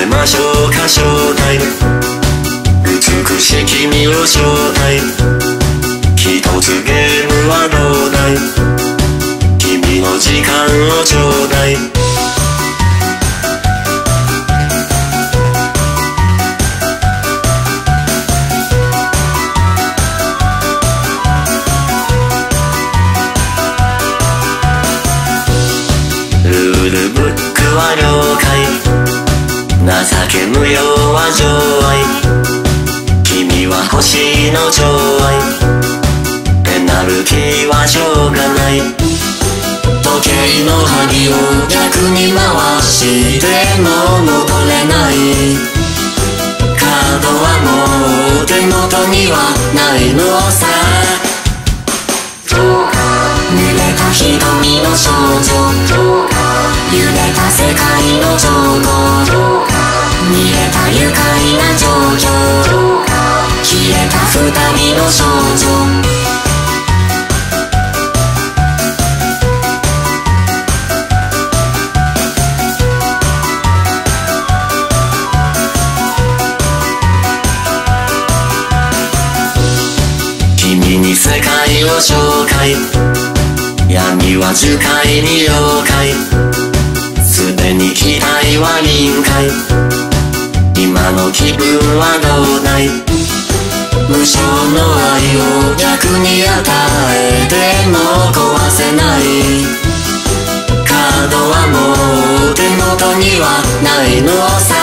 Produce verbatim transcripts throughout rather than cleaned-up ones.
えましょうか正体、美しい君を招待、ひとつゲームはどうだい、君の時間をちょうだい。ルールブックは了解、情け無用は情愛、君は星の寵愛、ペナルティはしょうがない。時計の針を逆に回しても戻れない、カードはもう手元にはないのさ。濡れた瞳の少女、揺れた世界の兆候、見えた愉快な状況、消えた二人の少女。君に世界を紹介、闇は樹海に妖怪、すでに期待は臨界、今の気分はどうだい。無償の愛を逆に与えても壊せない、カードはもう手元にはないのさ。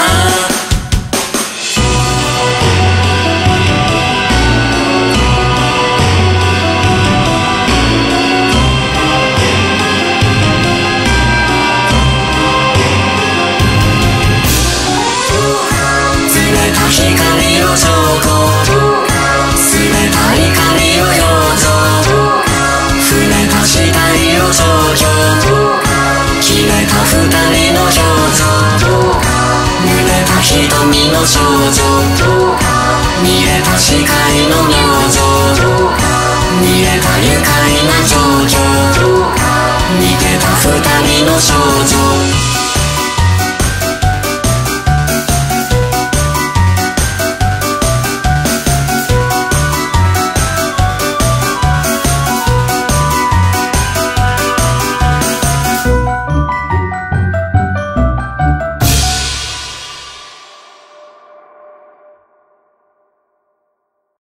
光を証拠、すれた怒りを表情、触れた死体を状況、消えた二人の表情、濡れた瞳の少女、見えた視界の明星、見えた愉快な状況、逃げた二人の少女。